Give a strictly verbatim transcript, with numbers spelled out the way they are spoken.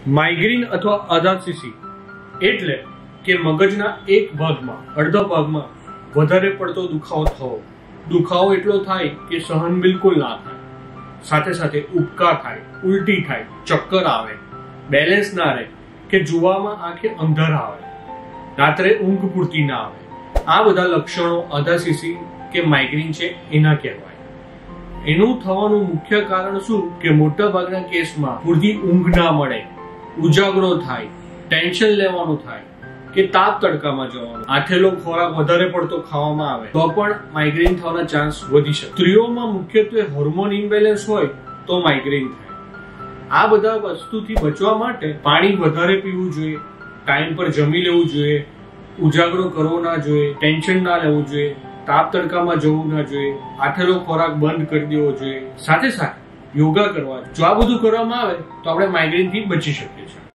Migraine અથવા અધાશીશી એટલે કે મગજના એક ભાગમાં અડધા ભાગમાં વધારે પડતો દુખાવો થવો. દુખાવો એટલો થાય કે સહન બિલકુલ ના થાય, સાથે સાથે ઉબકા થાય, ઉલટી થાય, ચક્કર આવે, બેલેન્સ ના રહે કે જોવામાં આંખે અંધારા આવે, રાત્રે ઊંઘ પૂરતી ના આવે. આ બધા લક્ષણો અધાશીશી કે માઇગ્રેન છે એના કહેવાય. એનું થવાનું મુખ્ય કારણ શું કે મોટા ભાગના કેસમાં પૂરતી ઊંઘ ના મળે, ઉજાગરો થાય, ટેન્શન લેવાનું થાય કે તાપ તડકામાં જવાનું, આથેલો ખોરાક વધારે પડતો ખાવામાં આવે તો પણ માઇગ્રેન થવાના ચાન્સ વધી શકે. સ્ત્રીઓમાં મુખ્યત્વે હોર્મોન ઇમ્બેલેન્સ હોય તો માઇગ્રેન થાય. આ બધા વસ્તુથી બચવા માટે પાણી વધારે પીવું જોઈએ, ટાઈમ પર જમી લેવું જોઈએ, ઉજાગરો કરવો ના જોઈએ, ટેન્શન ના લેવું જોઈએ, તાપ તડકામાં જવું ના જોઈએ, આથેલો ખોરાક બંધ કરી દેવો જોઈએ, સાથે સાથે યોગા કરવા. જો આ બધું કરવામાં આવે તો આપણે માઇગ્રેન થી બચી શકીએ છીએ.